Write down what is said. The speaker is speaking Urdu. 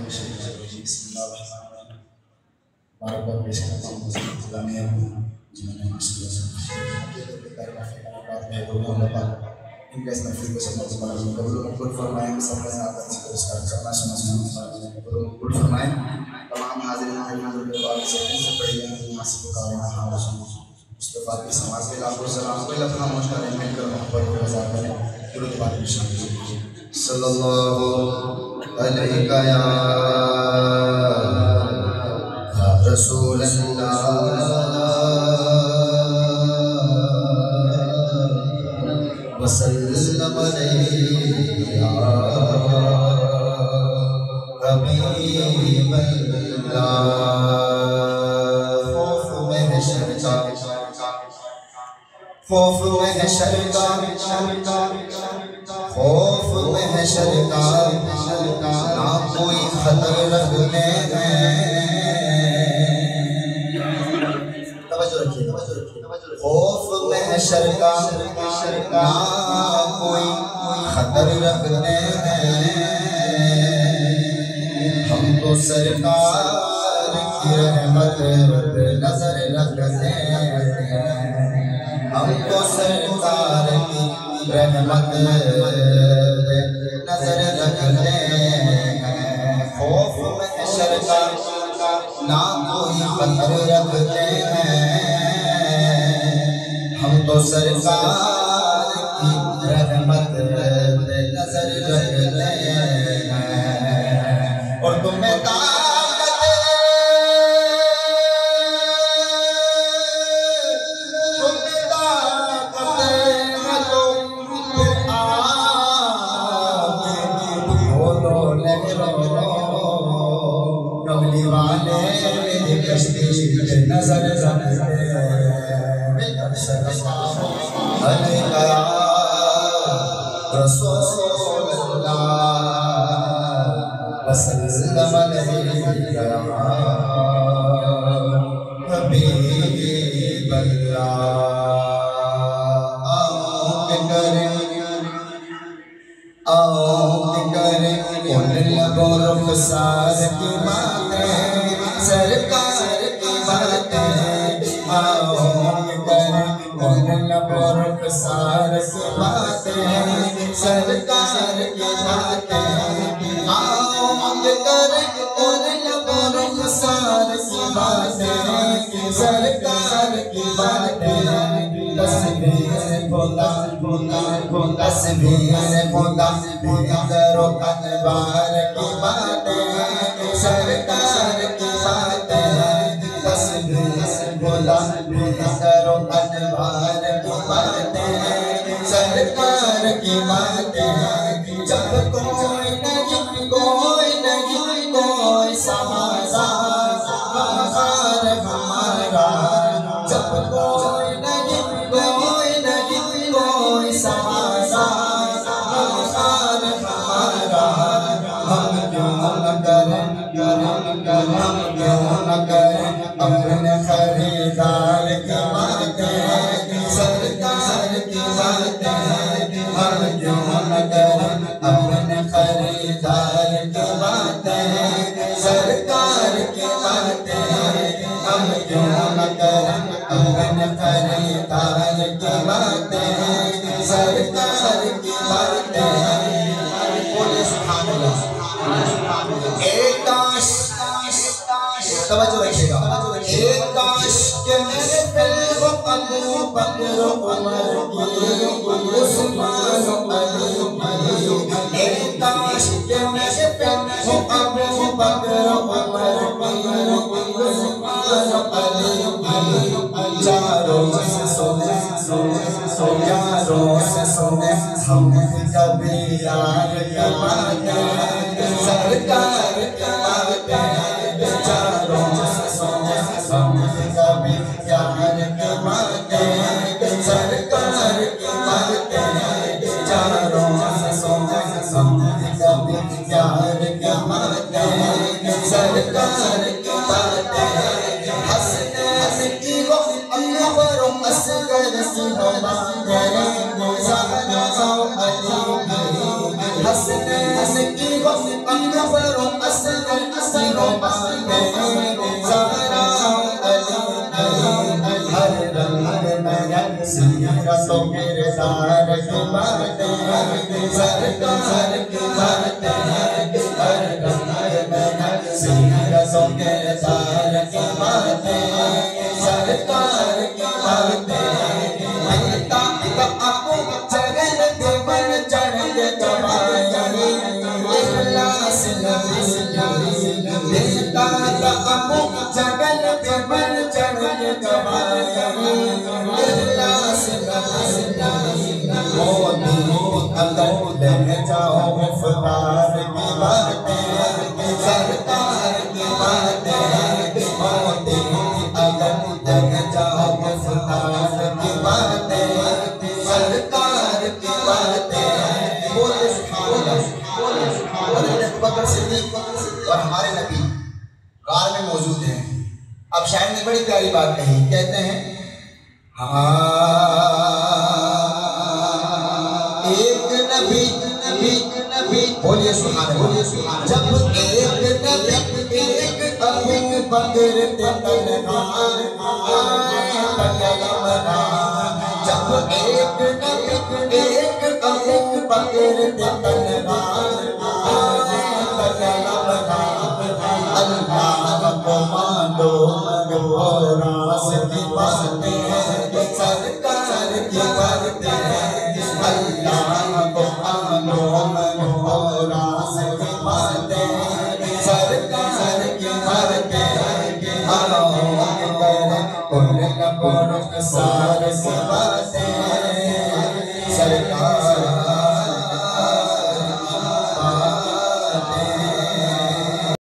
بسم الله الرحمن الرحيم. بارك الله فيك اسلامیہ جنہوں نے مسئلہ سے ان کا اس محفل کو سب سے بڑا قبول و مقبول فرمائیں. سب کا آپ سے پرسکار کرنا سمجھنا قبول و مقبول فرمائیں. تمام حاضرین حاضرین کے بعد سے بڑی مناسب کاریں ہاں مصطفیٰ کی سماج کے لاکھوں سلام کو لکھنا مشکل مل کر محبت و رضا کریں. درود پاک شامل صلی اللہ علیہ یا رسول اللہ وسلم علیہ یا حبیب اللہ. خوف محشر کا خوف محشر کا نہ کوئی خطر رکھنے ہیں. توجہ رکھیے خوف محشر کا نہ کوئی خطر رکھنے ہیں. ہم تو سرکار کی رحمت پہ نظر رکھتے ہیں. ہم تو سرکار کی رحمت پہ نظر رکھتے ہیں. خوف محشر کا نہ کوئی خطر رکھتے ہیں. ہم تو سرکار کی رحمت پہ نظر رکھتے ہیں. اور تمہیں کملی والے کشتی نظر رکھتے ہیں. علیہ یا رسول اللہ وسلم علیہ یا حبیب اللہ. آؤ کریں ان لبوں رخسار کی باتیں سرکار کی باتیں. آؤ کریں ان لبوں رخسار کی باتیں سرکار کی باتیں. آؤ کریں ان لبوں رخسار کی باتیں سرکار کی باتیں. تصویر خدا تصویر خدا در و انوار کی باتیں سرکار کی باتیں. تصویر خدا در و انوار کی باتیں سرکار کی باتیں. جب کوئی نہیں کوئی سہارا ہمارا. جب کوئی نہیں کوئی سہارا ہمارا. ہم کیوں نہ کریں اپنے خریدار کی باتیں سرکار کی باتیں. ہم کیوں نہ کریں اپنے خریدار کی باتیں سرکار کی باتیں. ہم کیوں نہ کریں اپنے خریدار کی باتیں سرکار کی باتیں. بولے سبحان اللہ. ایک کاش توجہ رکھیے گا. ایک کاش کہ میرے دل و ابو بکر و عمر کی عثمان و علی کی. ایک کاش کہ میرے دل و ابو بکر و عمر کی عثمان و علی کی. چاروں سے سنے یاروں سے سنے ہم کبھی یار کی باتیں سرکار کی باتیں. چاروں سے سنے ہم کبھی یار کی باتیں سرکار کی باتیں. چاروں سے سنے ہم کبھی یار کی باتیں سرکار کی باتیں. حسنین کی وہ انور و اصغر کی باتیں زہرا و علی کی. حسنین کی وہ انور اکبر و اصغر تینوں باتیں زہرا علی ہر رنگ میں سیرت و کردار کی باتیں سرکار کی باتیں ہر رنگ میں سیرت و کردار کی باتیں سرکار کی باتیں اور ہمارے نبی غار میں موجود ہیں. اب شاعر نے بڑی پیاری بات کہی, کہتے ہیں ایک نبی بولیے سبحان اللہ, جب ایک نبی ایک ابو بکر تنہا جب ایک نبی ایک ابو بکر تنہا اللہ کو مانو مگو راس کی باتیں سرکار کی باتیں اللہ کو مانو مگو راس کی باتیں سرکار کی باتیں آؤ کر کل نبرک سار کی باتیں